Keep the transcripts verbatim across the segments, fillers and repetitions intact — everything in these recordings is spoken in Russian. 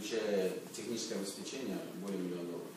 включая техническое обеспечение, более миллиона долларов.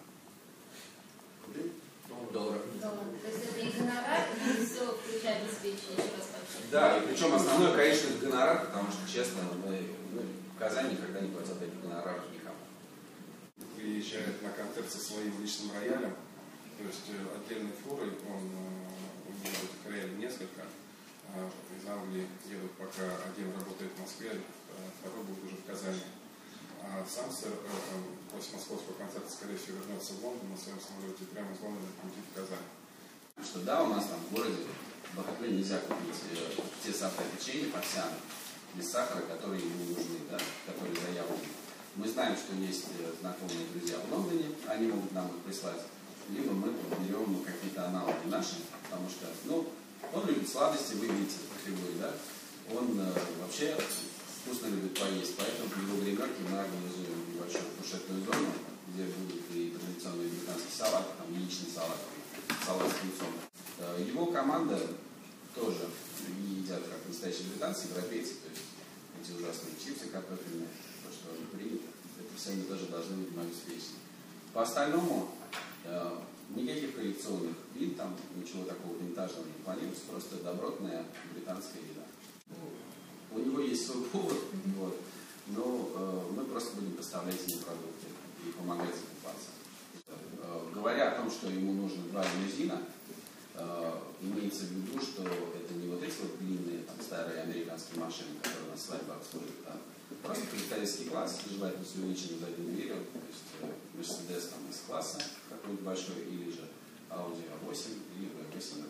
Долларов. То есть это и гонорар, и все включая обеспечение, еще раз подчеркну. Да, и причем основное, конечно, гонорар, потому что, честно, мы ну, в Казани никогда не платят таких гонораров никому. Приезжает на концерт со своим личным роялем, то есть отдельной фурой, он, у него этих роялей несколько, из Англии едут, пока один работает в Москве, второй будет уже в Казани. А сам сэр после московского концерта, скорее всего, вернется в Лондон на своем самолете, прямо из Лондона полетит в Казань. Что да, у нас там в городе в Бахатле нельзя купить э, те сорта печенья овсяные без сахара, которые ему нужны, да, которые заявлены. Мы знаем, что есть знакомые друзья в Лондоне, они могут нам их прислать, либо мы берем какие-то аналоги наши, потому что, ну, он любит сладости, вы видите, кривой, да, он э, вообще вкусно любит поесть, поэтому в его гримерке мы организуем небольшую фуршетную зону, где будут и традиционные британские салаты, там яичный салат, салат с яйцом. Его команда тоже едят как настоящие британцы, европейцы, то есть эти ужасные чипсы картофельные, то, что они принято, это все мы тоже должны быть обеспечены. По остальному, э, никаких коллекционных вин, там ничего такого винтажного не планируется, просто добротная британская еда. У него есть свой повод, вот, но э, мы просто будем поставлять ему продукты и помогать закупаться. Э, говоря о том, что ему нужно два лимузина, э, имеется в виду, что это не вот эти вот длинные там, старые американские машины, которые нас свадьба обслуживают, а просто представительский класс, желательно с увеличенным задним дверью, то есть э, Mercedes там из класса какой-нибудь большой, или же Audi а восемь или бэ восемь.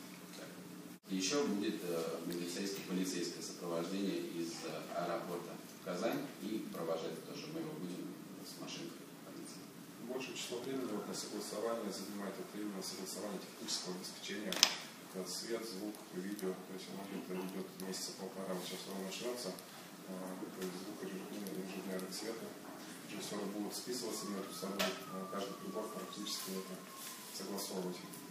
И еще будет э, милицейское, полицейское сопровождение из э, аэропорта в Казань, и провожать тоже мы его будем с машинкой полиции. Большее число времени вот, на согласование занимает это именно согласование технического обеспечения. Это свет, звук, видео, то есть оно где-то идет месяца полтора, вот сейчас он начнется, э, то есть звук инженерных света. Режиссеры будут списываться между собой, каждый прибор практически это согласовывать.